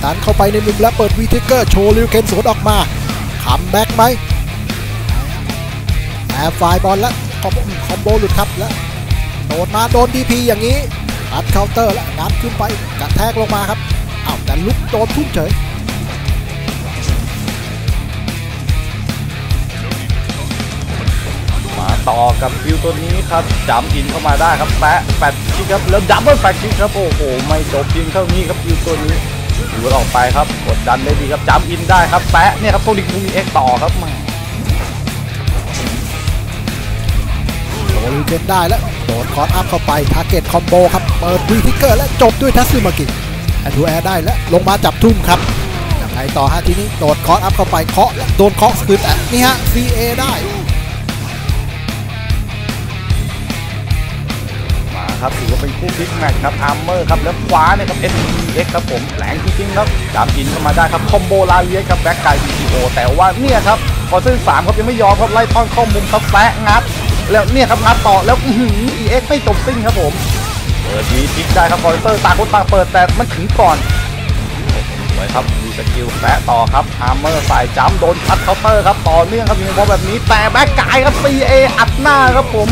ดันเข้าไปในมุมแล้วเปิดวีทิกเกอร์โชว์ลิวเคนสวนออกมาคัมแบ็กไหมแอร์ไฟบอลแล้วคอมโบหลุดครับแล้วโดนมาโดนดีพีอย่างนี้อัดเคาน์เตอร์แล้วงัดขึ้นไปกระแทกลงมาครับแต่ลุกโดนทุ่มเฉยมาต่อกับฟิวตัวนี้ครับจัมอินเข้ามาได้ครับแปะแฟดคิกครับแล้วดับเบิลแฟดคิกครับโอ้โหไม่จบเพียงเท่านี้ครับฟิวตัวนี้ดูออกไปครับกดดันได้ดีครับจัมอินได้ครับแปะเนี่ยครับโซนิกมูมีเอ็กต่อครับมาโดนลิวเคนได้แล้วโดนคอร์สอัพเข้าไปทาร์เก็ตคอมโบครับเปิดวีทิกเกอร์และจบด้วยทัสซึมากิแอนดูแอร์ได้แล้วลงมาจับทุ่มครับยังไงต่อฮะทีนี้โดนคอร์สอัพเข้าไปเคาะโดนเคาะคืนนี่ฮะ CA ได้มาครับถือว่าเป็นคู่พลิกแมตช์ครับอาร์เมอร์ครับแล้วขวาเนี่ยครับ SPX ครับผมแหลงจริงๆครับจับอินเข้ามาได้ครับคอมโบลาเลียครับแบ็กไกด์ BTO แต่ว่าเนี่ยครับพอซึ่ง3ครับยังไม่ยอมครับไล่ท่อนเข้ามุมครับแปะงัดแล้วเนี่ยครับงัดต่อแล้วEX ไม่จบสิ้นครับผมเปิดมีพลิกได้ครับคอนเตอร์ต่างคนต่างเปิดแต่มันถึงก่อนสวยครับมีสกิลแปะต่อครับอาร์เมอร์สายจัมโดนคัดเคาน์เตอร์ครับต่อเนื่องครับยิงบอลแบบนี้แต่แบ็กไกด์ครับ CA อัดหน้าครับผม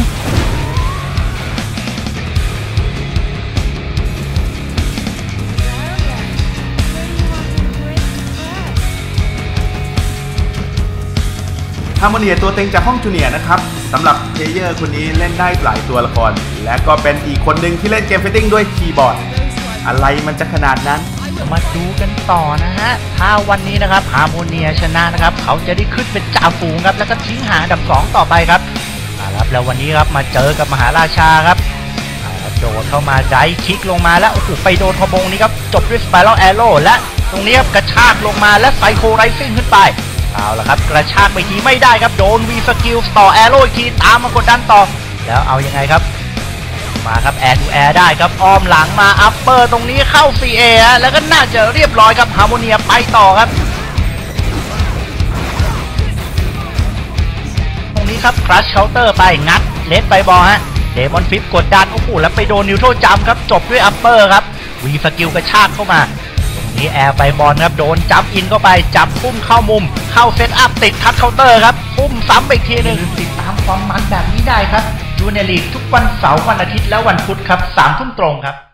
ฮาร์โมเนียตัวเต็งจากห้องจูเนียร์นะครับสำหรับเพลเยอร์คนนี้เล่นได้หลายตัวละครและก็เป็นอีกคนหนึ่งที่เล่นเกมไฟติ้งด้วยคีย์บอร์ดอะไรมันจะขนาดนั้นมาดูกันต่อนะฮะถ้าวันนี้นะครับฮาร์โมเนียชนะนะครับเขาจะได้ขึ้นเป็นจ่าฝูงครับแล้วก็ทิ้งห่างอันดับ2ต่อไปครับแล้ววันนี้ครับมาเจอกับมหาราชาครับโดดเข้ามาไดคิกลงมาแล้วโอ้โหไปโดนคอมโบนี้ครับจบด้วยสไปรัลแอโร่และตรงนี้ครับกระชากลงมาและไซโคไรซิ่งขึ้นไปเอาละครับกระชากไปทีไม่ได้ครับโดนวีสกิลต่อแอโร่อีกทีตามมากดดันต่อแล้วเอายังไงครับมาครับแอร์ทูแอร์ได้ครับอ้อมหลังมาอัปเปอร์ตรงนี้เข้า CA แล้วก็น่าจะเรียบร้อยครับฮาร์โมเนียไปต่อครับตรงนี้ครับครัชเคาน์เตอร์ไปงัดเลสไปบอลฮะเดมอนฟิปกดดันโอ้โหแล้วไปโดนนิวโทจัมครับจบด้วยอัปเปอร์ครับวีสกิลกระชากเข้ามานี่แอร์ไปบอลครับโดนจับอินเข้าไปจับพุ่มเข้ามุมเข้าเซตอัพติดคัทเคาน์เตอร์ครับพุ่มซ้ำไปอีกทีหนึ่งติดตามความมันแบบนี้ได้ครับดูในลีกทุกวันเสาร์วันอาทิตย์และวันพุธครับ 3 ทุ่มตรงครับ